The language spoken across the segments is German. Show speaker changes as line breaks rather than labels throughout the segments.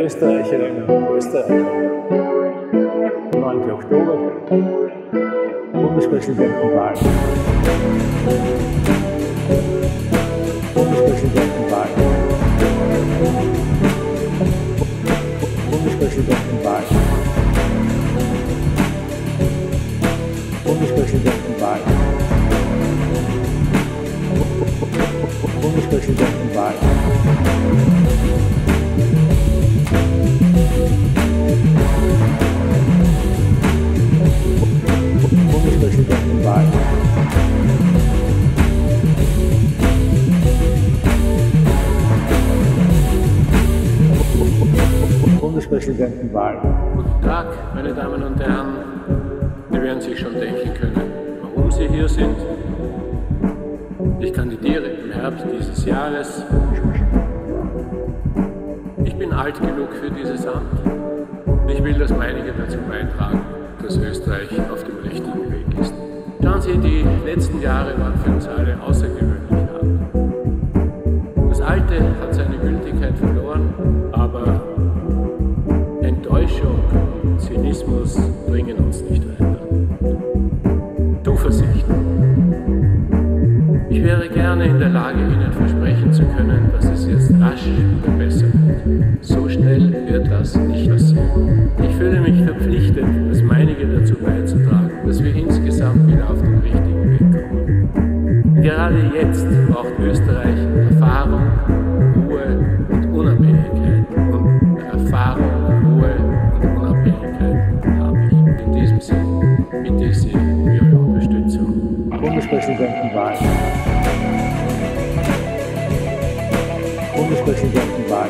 Österreicherinnen und Österreicher. 9. Oktober, Bundespräsidentenwahl. Bundespräsidentenwahl. Bundespräsidentenwahl. Bundespräsidentenwahl. Bundespräsidentenwahl. Bundespräsidentenwahl. Bundespräsidentenwahl.
Guten Tag, meine Damen und Herren. Sie werden sich schon denken können, warum Sie hier sind. Ich kandidiere im Herbst dieses Jahres. Ich bin alt genug für dieses Amt. Ich will das meinige dazu beitragen, dass Österreich auf dem richtigen Weg ist. Schauen Sie, die letzten Jahre waren für uns alle außergewöhnlich hart. Das Alte hat seine Gültigkeit verloren, aber Enttäuschung und Zynismus bringen uns nicht weiter. Zuversicht. Ich wäre gerne in der Lage, Ihnen versprechen zu können, dass es jetzt rasch wieder besser wird. So schnell wird das nicht passieren. Ich fühle mich verpflichtet, das meinige dazu beizutragen, dass wir insgesamt wieder auf den richtigen Weg kommen. Gerade jetzt braucht Österreich Erfahrung, Ruhe und Unabhängigkeit. Und Erfahrung, Ruhe und Unabhängigkeit habe ich. In diesem Sinn bitte ich Sie um Ihre Unterstützung.
Bundespräsidentenwahl. Bundespräsidentenwahl.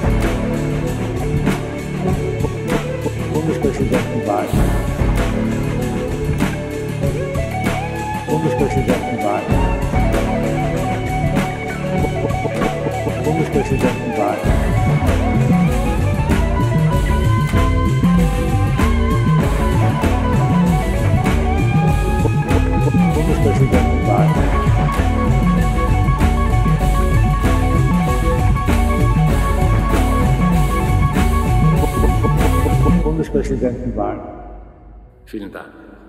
Bundespräsidentenwahl. Bundespräsidentenwahl. Bundespräsidentenwahl. Bundespräsidentenwahl. Bundespräsidentenwahl.
Vielen Dank.